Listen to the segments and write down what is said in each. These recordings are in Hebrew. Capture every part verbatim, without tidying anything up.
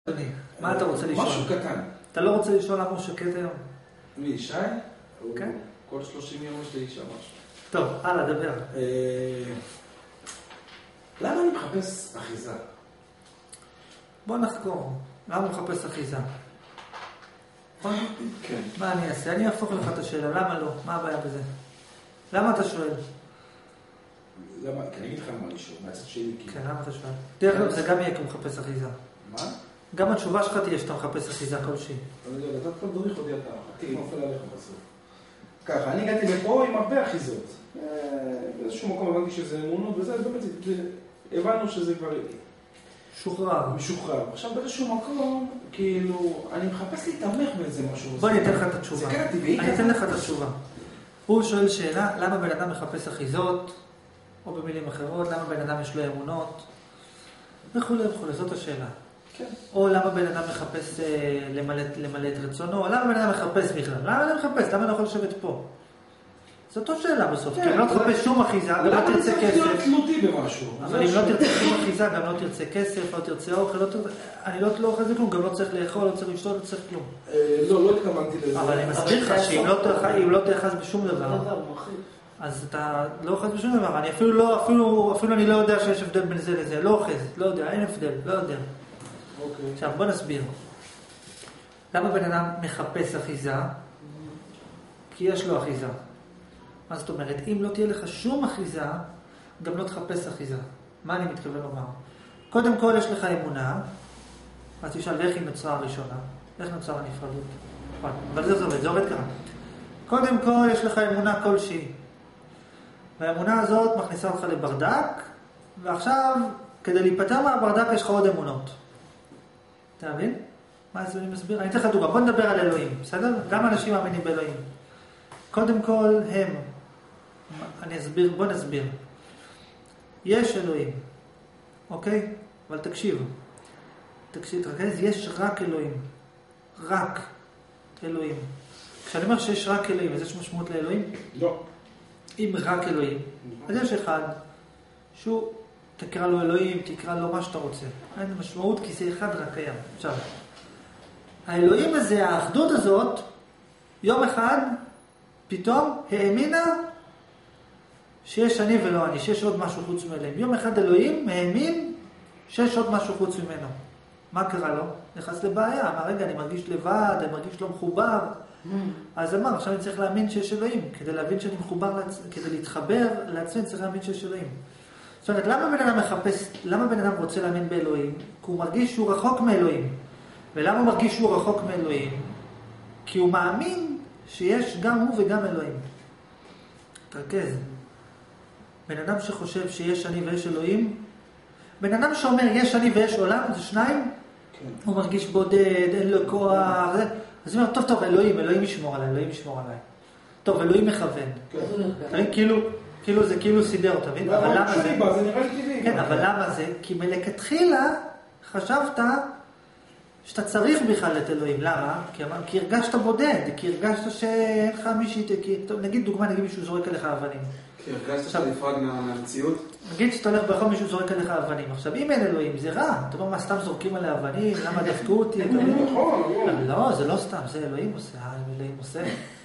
מה אתה רוצה לשאול? משהו קטן. אתה לא רוצה לשאול למה הוא שקט היום? מי, ישי? כן. כל שלושים יום יש לאישה משהו. טוב, הלאה, דבר. למה אני מחפש אחיזה? בוא נחקור. למה הוא מחפש אחיזה? כן. מה אני אעשה? אני אהפוך לך את השאלה. למה לא? מה הבעיה בזה? למה אתה שואל? למה? כי אני אגיד לך מה אני שואל, מהצד שלי. כן, למה אתה שואל? דרך אגב, זה גם יהיה כי הוא מחפש אחיזה. מה? גם התשובה שלך תהיה שאתה מחפש אחיזה כלשהי. אני לא יודע, אתה תדריך אותי אתה. אני נופל עליך בסוף. ככה, אני הגעתי לפה עם הרבה אחיזות. באיזשהו מקום הבנתי שזה אמונות וזה, אז באמת הבנו שזה כבר שוחרר. משוחרר. עכשיו באיזשהו מקום, כאילו, אני מחפש להתעמך באיזה משהו. בוא אני אתן לך את התשובה. זה כן טבעי. אני אתן לך את התשובה. הוא שואל שאלה, למה בן אדם מחפש אחיזות, או במילים אחרות, למה בן אדם יש לו אמונות, וכו' וכו', זאת השאלה. כן. או למה בן אדם מחפש אה, למלא, למלא את רצונו, או למה בן אדם מחפש בכלל? למה אני מחפש? למה אני יכול לשבת פה? זאת אותו שאלה בסוף, כן, כי אם לא תחפש שום אחיזה, גם לא תרצה כסף. למה אני צריך להיות תלותי במשהו? אבל אם לא תרצה שום אחיזה, גם לא תרצה כסף, לא תרצה אוכל, לא תרצה... אני לא אוכל זה כלום, גם לא צריך לאכול, לא צריך לשתות, לא צריך כלום. לא, לא התכוונתי לזה. אבל אני מסביר לך שאם לא תאחז בשום דבר, אז אתה לא אוחז בשום דבר. אני אפילו לא, אפילו, אפילו אני לא יודע שיש הבדל בין זה לזה. לא אוחז, לא יודע, אין הבדל, לא יודע. אוקיי. עכשיו בוא נסביר. למה בן אדם מחפש אחיזה? כי יש לו אחיזה. מה זאת אומרת? אם לא תהיה לך שום אחיזה, גם לא תחפש אחיזה. מה אני מתכוון לומר? קודם כל יש לך אמונה, אז תשאל איך היא נוצרה הראשונה, איך נוצרה הנפרדות. אבל זה עובד, זה עובד ככה. קודם כל יש לך אמונה כלשהי. והאמונה הזאת מכניסה אותך לברדק, ועכשיו כדי להיפטר מהברדק יש לך עוד אמונות. אתה מבין? מה זה אני מסביר? אני אתן לך דוגמה, בוא נדבר על אלוהים, בסדר? גם אנשים מאמינים באלוהים. קודם כל הם, אני אסביר, בוא נסביר. יש אלוהים, אוקיי? אבל תקשיב, תקשיב, תרכז, יש רק אלוהים. רק אלוהים. כשאני אומר שיש רק אלוהים, אז יש משמעות לאלוהים? לא. אם רק אלוהים, אז יש אחד שהוא, תקרא לו אלוהים, תקרא לו מה שאתה רוצה. אין משמעות כי זה אחד רק קיים. עכשיו, האלוהים הזה, האחדות הזאת, יום אחד פתאום האמינה שיש אני ולא אני, שיש עוד משהו חוץ מאלוהים. יום אחד אלוהים האמין שיש עוד משהו חוץ ממנו. מה קרה לו? נכנס לבעיה, אמר רגע אני מרגיש לבד, אני מרגיש לא מחובר. אז אמר, עכשיו אני צריך להאמין שיש אלוהים. כדי להבין שאני מחובר, לעצ... כדי להתחבר לעצמי, צריך להאמין שיש אלוהים. זאת אומרת, למה בן אדם מחפש, למה בן אדם רוצה להאמין באלוהים? כי הוא מרגיש שהוא רחוק מאלוהים. ולמה הוא מרגיש שהוא רחוק מאלוהים? כי הוא מאמין שיש גם הוא וגם אלוהים. תרכז. בן אדם שחושב שיש אני ויש אלוהים, בן אדם שאומר יש אני ויש עולם, זה שניים, כן. הוא מרגיש בודד, אין לו כוח, זה... אז הוא אומר, טוב, טוב, אלוהים, אלוהים ישמור עליי, אלוהים ישמור עליי. טוב, אלוהים מכוון. כן. כאילו, כאילו זה כאילו סידר, אתה מבין? אבל למה זה? זה נראה לי טבעי. כן, אבל למה זה? כי מלכתחילה חשבת שאתה צריך בכלל את אלוהים. למה? כי הרגשת בודד, כי הרגשת שאין לך מישהי, נגיד דוגמה, נגיד מישהו זורק עליך אבנים. כי הרגשת שאתה נפרד מהמציאות? נגיד שאתה הולך ברחוב מישהו זורק עליך אבנים. עכשיו, אם אין אלוהים, זה רע. אתה אומר, מה, סתם זורקים עליה אבנים? למה דפקו אותי? לא, זה לא סתם, זה אלוהים עושה. אה, אלוהים עושה.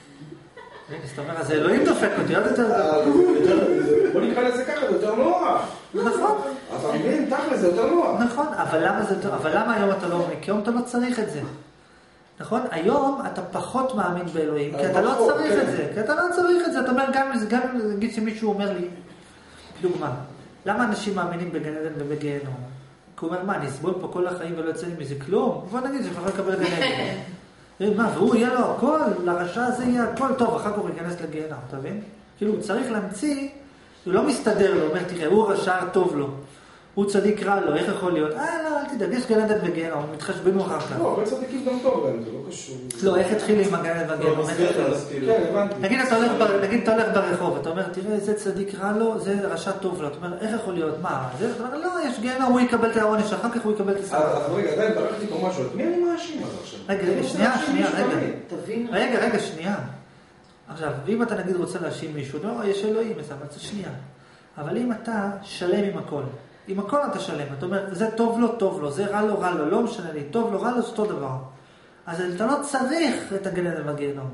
זאת אומרת, זה אלוהים דופק אותי, עוד יותר... בוא נקרא לזה ככה, זה יותר נורא. נכון. אבל מבין, תכל'ס, זה יותר נורא. נכון, אבל למה היום אתה לא אומר? כי היום אתה לא צריך את זה. נכון? היום אתה פחות מאמין באלוהים, כי אתה לא צריך את זה. כי אתה לא צריך את זה. אתה אומר, גם נגיד שמישהו אומר לי, דוגמה, למה אנשים מאמינים בגן עדן ובגיהנום? כי הוא אומר, מה, אני אסבול פה כל החיים ולא יצא לי מזה כלום? בוא נגיד, שפחות לקבל גן עדן. מה, והוא יהיה לו הכל, לרשע הזה יהיה הכל, טוב, אחר כך הוא ייכנס לגיהנום, אתה מבין? כאילו, הוא צריך להמציא, הוא לא מסתדר לו, הוא אומר, תראה, הוא רשע טוב לו. הוא צדיק רע לו, איך יכול להיות? אה, לא, אל תדאג, יש גן עדן וגיהנום, הוא מתחשבנו אחר כך. לא, אבל צדיקים גם טוב להם, זה לא קשור. לא, איך התחיל עם הגן עדן וגיהנום? כן, הבנתי. נגיד אתה הולך ברחוב, אתה אומר, תראה, זה צדיק רע לו, זה רשע טוב לו. אתה אומר, איך יכול להיות? מה? לא, יש גיהנום, הוא יקבל את העונש, אחר כך הוא יקבל את הסרט. אז רגע, עדיין, ברחתי פה משהו, את מי אני מאשים אז עכשיו? רגע, רגע, שנייה, שנייה, רגע. רגע, רגע, שנייה. עכשיו, ואם אתה נגיד רוצה להאשים מישהו, לא, יש אלוהים, אז שנייה. אבל אם אתה שלם עם הכל, עם הכל אתה שלם. אתה אומר, זה טוב לו, טוב לו, זה רע לו, רע לו, לא משנה לי, טוב לו, רע לו, זה אותו דבר. אז אתה לא צריך את הגן עדן והגיהנום.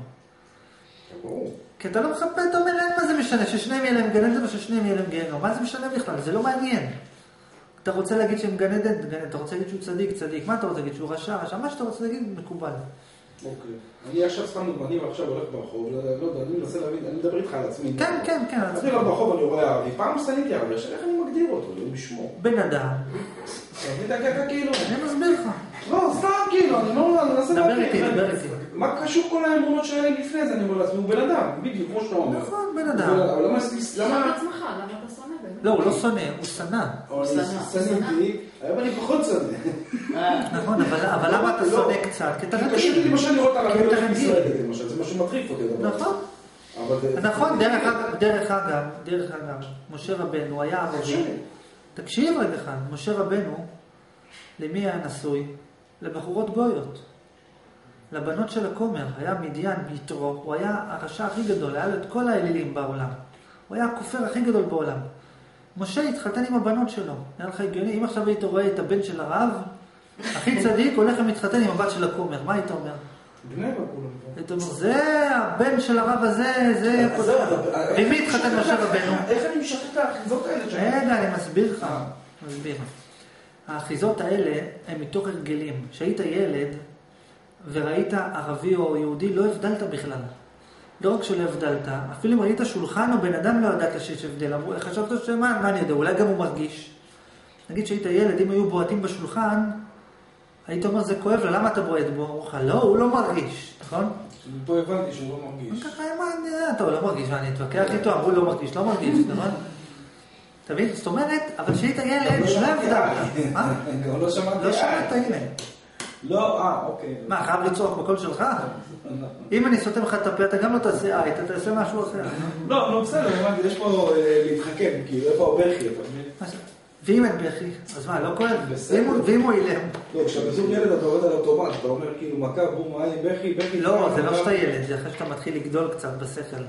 כי אתה לא מחפה, אתה אומר, אין מה זה משנה, ששניהם יהיה להם גן עדן וששניהם יהיה להם גיהנום. מה זה משנה בכלל? זה לא מעניין. אתה רוצה להגיד שהם גן עדן, אתה רוצה להגיד שהוא צדיק, צדיק. מה אתה רוצה להגיד? שהוא רשע, רשע. מה שאתה רוצה להגיד, מקובל. אוקיי. אני עכשיו סתם אני עכשיו הולך ברחוב, לא יודע, אני מנסה להבין, אני מדבר איתך על עצמי. כן, כן, כן. אני הולך ברחוב, אני רואה ערבי, פעם סתניתי ערבי, עכשיו איך אני מגדיר אותו, לא בשמו. בן אדם. אתה ככה כאילו. אני מסביר לך. לא, סתם כאילו, אני לא מנסה להבין. דבר איתי, דבר איתי. מה קשור כל האמונות שהיה לי לפני זה, אני אומר לעצמי, הוא בן אדם, בדיוק, כמו שאתה אומר. נכון, בן אדם. אבל למה... למה עצמך? למה אתה שונא באמת? לא, הוא לא שונא, הוא שנא. הוא שנא. שונאתי, היום אני פחות שונא. נכון, אבל למה אתה שונא קצת? כי אתה רגיל. קשור לי למשל לראות על הרבי הולך ישראלית, למשל, זה משהו מטריף אותי. נכון. נכון, דרך אגב, דרך אגב, משה רבנו היה ערבי. תקשיב רגע אחד, משה רבנו, למי היה נשוי? לבחורות גויות. לבנות של הכומר, היה מדיין ביתרו, הוא היה הרשע הכי גדול, היה לו את כל האלילים בעולם. הוא היה הכופר הכי גדול בעולם. משה התחתן עם הבנות שלו. היה לך הגיוני, אם עכשיו היית רואה את הבן של הרב, הכי צדיק הולך ומתחתן עם הבת של הכומר. מה היית אומר? בני וכולם. היית אומר, זה הבן של הרב הזה, זה... ומי התחתן משה רבנו? איך אני משחק את האחיזות האלה? רגע, אני מסביר לך. מסביר. האחיזות האלה הן מתוך הרגלים. כשהיית ילד וראית ערבי או יהודי, לא הבדלת בכלל. לא רק שלא הבדלת, אפילו אם ראית שולחן או בן אדם לא ידעת שיש הבדל. חשבת שמה, מה אני יודע, אולי גם הוא מרגיש. נגיד שהיית ילד, אם היו בועטים בשולחן, היית אומר, זה כואב לה, למה אתה בועט בו? אמרו לך, לא, הוא לא מרגיש, נכון? פה הבנתי שהוא לא מרגיש. ככה, אתה לא מרגיש, ואני אתווכח איתו, אמרו לא מרגיש, לא מרגיש, נכון? תבין? זאת אומרת, אבל שהיית ילד, לא הבדלת. מה? לא שמעתי. לא שמעת, הנה. לא, אה, אוקיי. מה, חייב לצורך בקול שלך? אם אני סותם לך את הפה, אתה גם לא תעשה אה, אתה תעשה משהו אחר. לא, לא, בסדר, יש פה להתחכם, כאילו, איפה הבכי, אתה מבין? ואם אין בכי, אז מה, לא כואב? ואם הוא אילם? לא, כשבזוג ילד אתה עובד על אוטומט, אתה אומר כאילו מכה, בום, עין, בכי, בכי... לא, זה לא שאתה ילד, זה אחרי שאתה מתחיל לגדול קצת בשכל.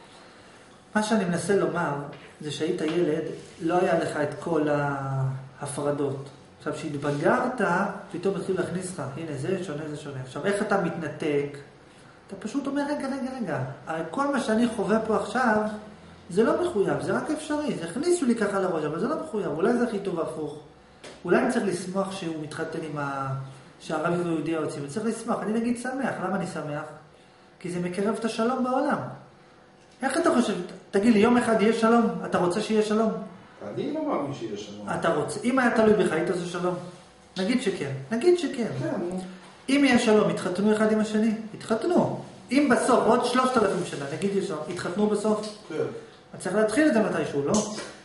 מה שאני מנסה לומר, זה שהיית ילד, לא היה לך את כל ההפרדות. עכשיו, כשהתבגרת, פתאום התחיל להכניס לך, הנה, זה שונה, זה שונה. עכשיו, איך אתה מתנתק? אתה פשוט אומר, רגע, רגע, רגע. כל מה שאני חווה פה עכשיו, זה לא מחויב, זה רק אפשרי. זה הכניסו לי ככה לראש, אבל זה לא מחויב. אולי זה הכי טוב הפוך. אולי אני צריך לשמוח שהוא מתחתן עם ה... שהערבי ויהודי היוצאים. אני צריך לשמוח. אני נגיד שמח. למה אני שמח? כי זה מקרב את השלום בעולם. איך אתה חושב? תגיד לי, יום אחד יהיה שלום? אתה רוצה שיהיה שלום? אני לא מאמין שיהיה שלום. אתה רוצה, אם היה תלוי בך, היית עושה שלום? נגיד שכן, נגיד שכן. אם יהיה שלום, יתחתנו אחד עם השני? יתחתנו. אם בסוף, עוד שלושת אלפים שנה, נגיד יש שלום, יתחתנו בסוף? כן. אתה צריך להתחיל את זה מתישהו, לא?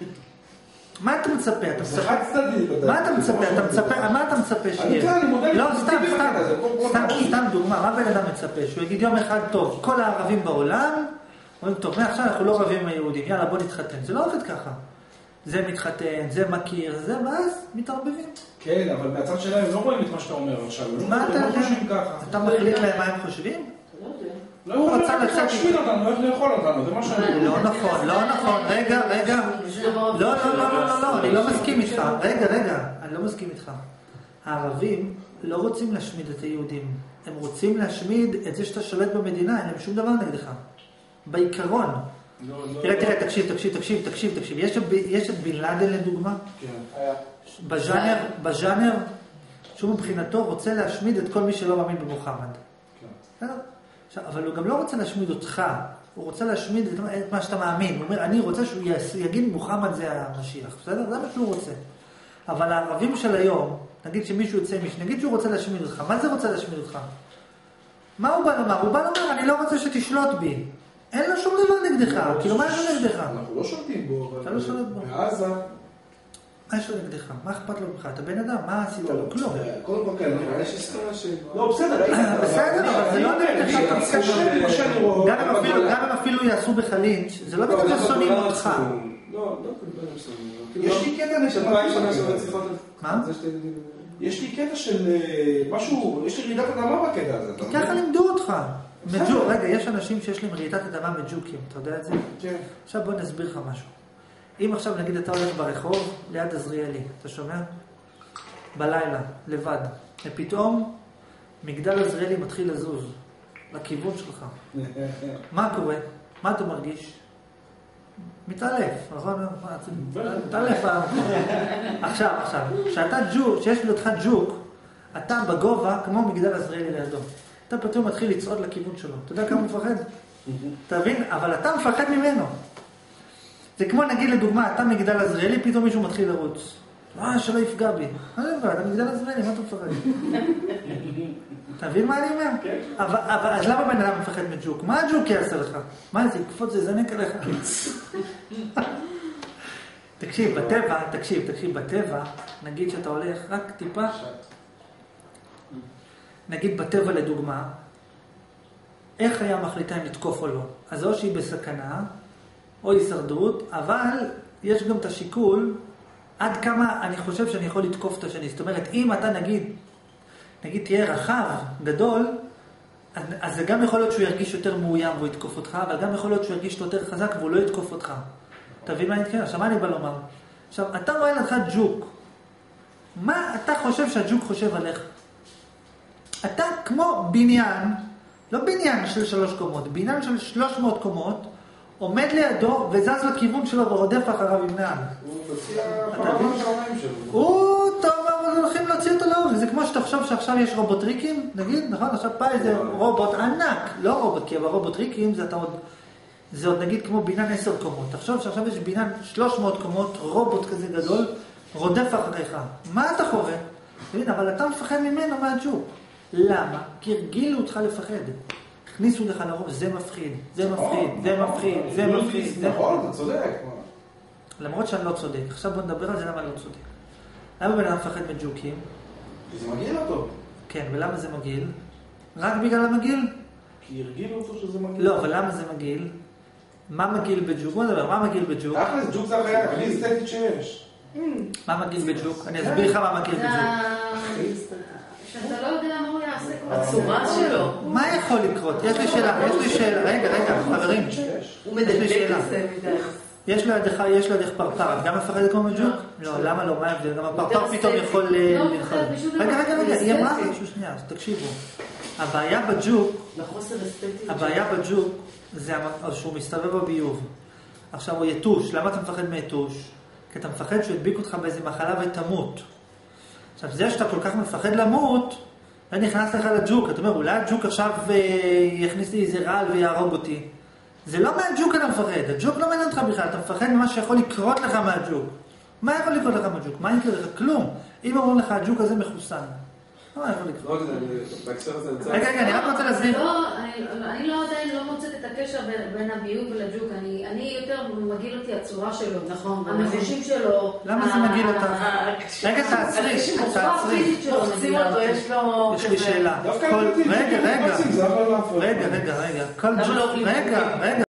מה אתה מצפה? אתה מצפה? מה אתה מצפה? אתה מצפה? מה אתה מצפה שיהיה? לא, סתם, סתם, סתם דוגמה, מה בן אדם מצפה? שהוא יגיד יום אחד טוב, כל הערבים בעולם, אומרים, טוב, מעכשיו אנחנו לא רבים עם היהודים, יאללה, בוא נתחתן. זה לא עובד ככה. זה מתחתן, זה מכיר, זה, ואז מתערבבים. כן, אבל מהצד שלהם לא רואים את מה שאתה אומר עכשיו. מה אתה חושבים ככה? אתה מחליט להם מה הם חושבים? הוא רצה לצאת... להשמיד אותנו, איך לאכול אותנו, זה מה שאני... לא נכון, לא נכון, רגע, רגע. לא, לא, לא, לא, לא, לא, אני לא מסכים איתך. רגע, רגע, אני לא מסכים איתך. הערבים לא רוצים להשמיד את היהודים. הם רוצים להשמיד את זה שאתה שולט במדינה, אין להם שום דבר נגדך. בעיקרון. תראה, תראה, תקשיב, תקשיב, תקשיב, תקשיב, תקשיב. יש את בן לאדן לדוגמה? כן. בז'אנר, בז'אנר, שהוא מבחינתו רוצה להשמיד את כל מי שלא מאמין במוחמד. כן. אבל הוא גם לא רוצה להשמיד אותך, הוא רוצה להשמיד את מה שאתה מאמין. הוא אומר, אני רוצה שהוא יגיד מוחמד זה המשיח, בסדר? זה מה שהוא רוצה. אבל הערבים של היום, נגיד שמישהו יוצא מישהו, נגיד שהוא רוצה להשמיד אותך, מה זה רוצה להשמיד אותך? מה הוא בא לומר? הוא בא לומר, אני לא רוצה שתשלוט בי. אין לו שום דבר נגדך, כאילו מה יש לו נגדך? אנחנו לא שולטים בו, אתה לא שולט בו. בעזה... מה יש לו נגדך? מה אכפת לו ממך? אתה בן אדם, מה עשית לו? כלום. קודם כל כן, יש היסטוריה ש... לא, בסדר, בסדר, אבל זה לא נגדך. גם אם אפילו יעשו בחלינץ', זה לא בגלל ששונאים אותך. לא, לא, יש לי קטע של... מה? יש לי קטע של משהו, יש לי רעידת אדמה בקטע הזה. כי ככה לימדו אותך. מג'וק, רגע, יש אנשים שיש להם רעידת אדמה מג'וקים, אתה יודע את זה? כן. עכשיו בוא נסביר לך משהו. אם עכשיו נגיד אתה הולך ברחוב ליד עזריאלי, אתה שומע? בלילה, לבד, ופתאום מגדל עזריאלי מתחיל לזוז לכיוון שלך. מה קורה? מה אתה מרגיש? מתעלף, נכון? מתעלף. עכשיו, עכשיו, כשאתה ג'וק, כשיש לידך ג'וק, אתה בגובה כמו מגדל עזריאלי לידו. אתה פתאום מתחיל לצעוד לכיוון שלו. אתה יודע כמה הוא מפחד? אתה מבין? אבל אתה מפחד ממנו. זה כמו נגיד לדוגמה, אתה מגדל עזריאלי, פתאום מישהו מתחיל לרוץ. מה, שלא יפגע בי. מה זה מפגע? אתה מגדל עזריאלי, מה אתה מפחד? אתה מבין מה אני אומר? אבל אז למה בן אדם מפחד מג'וק? מה הג'וק יעשה לך? מה זה? יקפוץ זה זנק עליך? תקשיב, בטבע, תקשיב, תקשיב, בטבע, נגיד שאתה הולך רק טיפה, נגיד בטבע לדוגמה, איך היה מחליטה אם לתקוף או לא? אז או שהיא בסכנה, או הישרדות, אבל יש גם את השיקול, עד כמה אני חושב שאני יכול לתקוף את השני. זאת אומרת, אם אתה נגיד, נגיד תהיה רחב, גדול, אז, אז זה גם יכול להיות שהוא ירגיש יותר מאוים והוא יתקוף אותך, אבל גם יכול להיות שהוא ירגיש יותר חזק והוא לא יתקוף אותך. תבין מה אני מתכוון? עכשיו מה אני בא לומר? עכשיו, אתה רואה לך ג'וק. מה אתה חושב שהג'וק חושב עליך? אתה כמו בניין, לא בניין של שלוש קומות, בניין של שלוש מאות קומות, עומד לידו וזז לכיוון שלו ורודף אחריו עם נעל. הוא מציע חרבים שעוריים שלו. הוא טוב, אבל הולכים להוציא אותו לאור. זה כמו שתחשוב שעכשיו יש רובוטריקים, נגיד, נכון? עכשיו פה איזה רובוט ענק, לא רובוט, כי הרובוטריקים זה אתה עוד, זה עוד נגיד כמו בניין עשר קומות. תחשוב שעכשיו יש בניין שלוש מאות קומות, רובוט כזה גדול, רודף אחריך. מה אתה חווה? אבל אתה מפחד ממנו מהג'וק. למה? כי הרגילו אותך לפחד. הכניסו לך לרוב, זה מפחיד, זה מפחיד, זה מפחיד, זה מפחיד. נכון, אתה צודק. למרות שאני לא צודק. עכשיו בוא נדבר על זה למה אני לא צודק. למה בן אדם מפחד מג'וקים? כי זה מגעיל אותו. כן, ולמה זה מגעיל? רק בגלל המגעיל? כי הרגילו אותו שזה מגעיל. לא, אבל למה זה מגעיל? מה מגעיל בג'וק? בוא נדבר, מה מגעיל בג'וק? תכלס, ג'וק זה החיה הכי אסתטית שיש. מה מגעיל בג'וק? אני אסביר לך מה מגעיל בג'וק. שאתה לא יודע מה הוא יעשה כל הצורה שלו. מה יכול לקרות? יש לי שאלה, יש לי שאלה. רגע, רגע, חברים. הוא מדלק את זה מדי. יש לידך, יש לידך פרפר, את גם מפחדת כמו מג'וק? לא, למה לא? מה ההבדל? גם הפרפר פתאום יכול ללחול. רגע, רגע, רגע, היא אמרה משהו שנייה, אז תקשיבו. הבעיה בג'וק, לחוסר אסתטיות. הבעיה בג'וק זה שהוא מסתובב בביוב. עכשיו הוא יתוש, למה אתה מפחד מיתוש? כי אתה מפחד שהוא ידביק אותך באיזה מחלה ותמות. עכשיו, זה שאתה כל כך מפחד למות, אני נכנס לך לג'וק. אתה אומר, אולי הג'וק עכשיו יכניס לי איזה רעל ויהרוג אותי. זה לא מהג'וק אתה מפחד. הג'וק לא מעניין אותך בכלל. אתה מפחד ממה שיכול לקרות לך מהג'וק. מה יכול לקרות לך מהג'וק? מה יקרה לך? כלום. אם אומרים לך, הג'וק הזה מחוסן. מה יכול לקרות? רגע, רגע, אני רק רוצה להסביר. אני לא עדיין לא מוצאת את הקשר בין הביוב ולג'וק. אני יותר מגעיל אותי הצורה שלו. נכון. המחושים שלו. למה זה מגעיל אותך? רגע, תעצרי, תעצרי. מוחצים אותו, יש לו... יש לי שאלה. רגע, רגע. רגע, רגע, רגע. רגע, רגע.